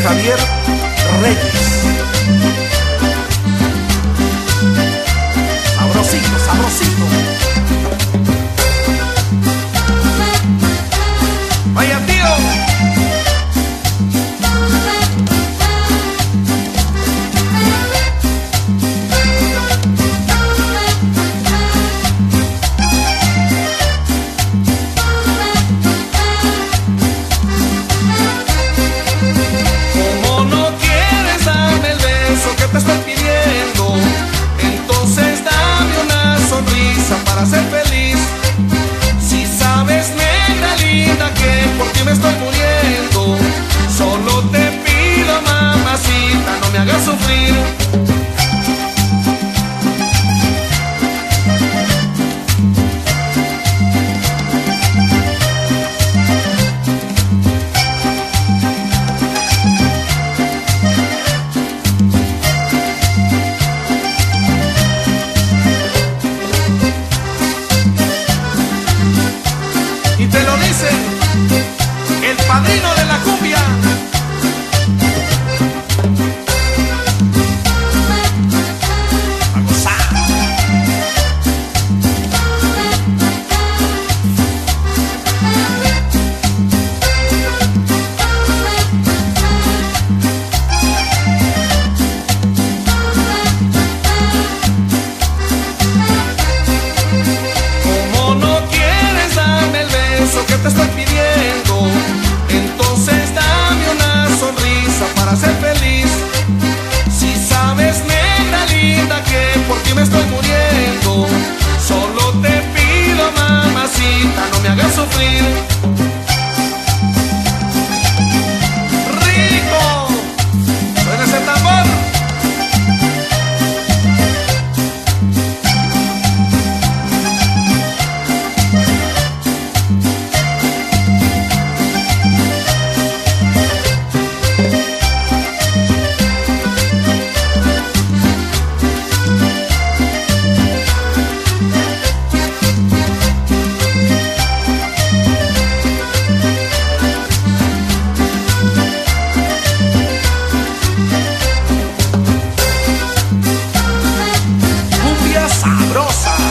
Javier Reyes. Sabrosito, sabrosito. Vaya tío. Como no quieres darme el beso que te estoy pidiendo, entonces dame una sonrisa para ser feliz. Si sabes, negra linda, que por ti me estoy muriendo, solo te pido, mamacita, no me hagas sufrir. Y te lo dice el padrino de la cumbia. A gozar. Como no quieres darme el beso que te estoy pidiendo, entonces dame una sonrisa para ser feliz. Si sabes, negra linda, que por ti me estoy muriendo, solo te pido, mamacita, no me hagas sufrir. Rico. Suena ese tambor. Cumbia sabrosa.